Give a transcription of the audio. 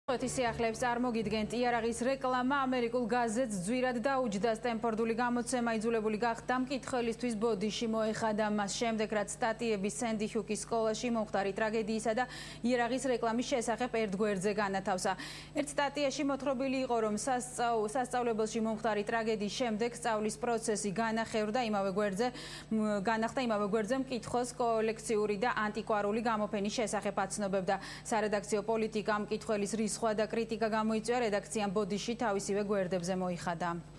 სიახლეებს წარმოგიდგენთ იარაღის რეკლამა ამერიკულ გაზეთს ძვირად დაუჯდა სტენფორდული გამოცემა იძულებული გახდა მკითხველისთვის ბოდიში მოეხადა მას შემდეგ რაც სტატიები სენდი ჰუკის სკოლაში მომხდარი ტრაგედიისა და იარაღის რეკლამის შესახებ ერთ გვერდზე განათავსა. ერთ სტატიაში მოთხრობილი იყო რომ სასწავლებელში მომხდარი ტრაგედიის შემდეგ სწავლის პროცესი განახევრდა იმავე გვერდზე მკითხველს კოლექციური და ანტიკვარული გამოფენის შესახებ აცნობებდა. სარედაქციო პოლიტიკა მკითხველის სხვა და კრიტიკა გამოიწვია რედაქციამ ბოდიში თავისივე გვერდებზე მოიხადა.